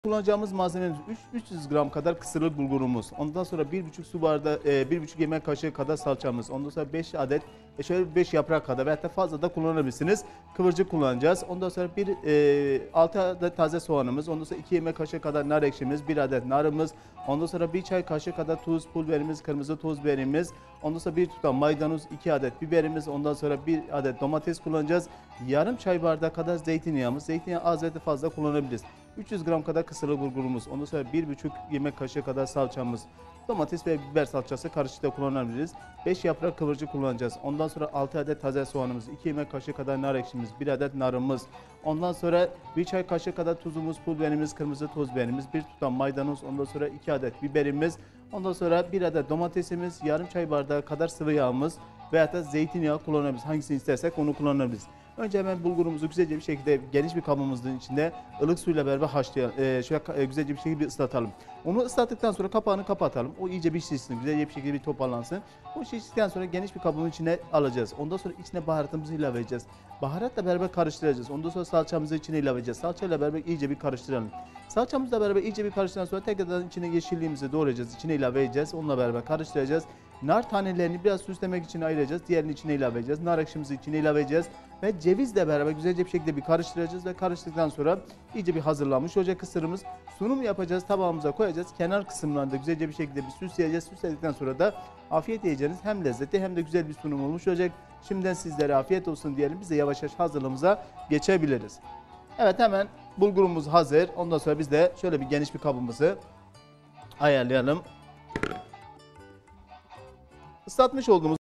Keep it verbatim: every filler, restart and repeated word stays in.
Kullanacağımız malzememiz üç yüz gram kadar kısırlık bulgurumuz. Ondan sonra bir buçuk su bardağı, bir buçuk yemek kaşığı kadar salçamız. Ondan sonra beş adet, e, şöyle beş yaprak kadar veya da fazla da kullanabilirsiniz. Kıvırcık kullanacağız. Ondan sonra bir e, altı adet taze soğanımız. Ondan sonra iki yemek kaşığı kadar nar ekşimiz, bir adet narımız. Ondan sonra bir çay kaşığı kadar tuz, pul biberimiz, kırmızı toz biberimiz. Ondan sonra bir tutam maydanoz, iki adet biberimiz. Ondan sonra bir adet domates kullanacağız. Yarım çay bardağı kadar zeytinyağımız. Zeytinyağı az ve fazla kullanabiliriz. üç yüz gram kadar kısırlık bulgurumuz. Ondan sonra bir buçuk yemek kaşığı kadar salçamız. Domates ve biber salçası karışık da kullanabiliriz. beş yaprak kıvırcık kullanacağız. Ondan sonra altı adet taze soğanımız, iki yemek kaşığı kadar nar ekşimiz, bir adet narımız. Ondan sonra bir çay kaşığı kadar tuzumuz, pul biberimiz, kırmızı toz biberimiz, bir tutam maydanoz, ondan sonra iki adet biberimiz. Ondan sonra bir adet domatesimiz, yarım çay bardağı kadar sıvı yağımız veya da zeytinyağı kullanabiliriz. Hangisini istersek onu kullanabiliriz. Önce hemen bulgurumuzu güzelce bir şekilde geniş bir kabımızın içinde ılık suyla beraber haşlayalım. Ee, şöyle güzelce bir şekilde bir ıslatalım. Onu ıslattıktan sonra kapağını kapatalım. O iyice bir şişsin, güzelce bir şekilde bir toparlansın. O şiştikten sonra geniş bir kabın içine alacağız. Ondan sonra içine baharatımızı ilave edeceğiz. Baharatla beraber karıştıracağız. Ondan sonra salçamızı içine ilave edeceğiz. Salçayla beraber iyice bir karıştıralım. Salçamızla beraber iyice bir karıştıktan sonra tekrardan içine yeşilliğimizi doğrayacağız. İçine ilave edeceğiz. Onunla beraber karıştıracağız. Nar tanelerini biraz süslemek için ayıracağız. Diğerini içine ilave edeceğiz. Nar ekşimizi içine ilave edeceğiz. Ve cevizle beraber güzelce bir şekilde bir karıştıracağız. Ve karıştıktan sonra iyice bir hazırlanmış olacak kısırımız. Sunum yapacağız. Tabağımıza koyacağız. Kenar kısımlarında güzelce bir şekilde bir süsleyeceğiz. Süsledikten sonra da afiyet yiyeceğiniz hem lezzetli hem de güzel bir sunum olmuş olacak. Şimdiden sizlere afiyet olsun diyelim. Biz de yavaş yavaş hazırlığımıza geçebiliriz. Evet, hemen bulgurumuz hazır. Ondan sonra biz de şöyle bir geniş bir kabımızı ayarlayalım. Islatmış olduğumuz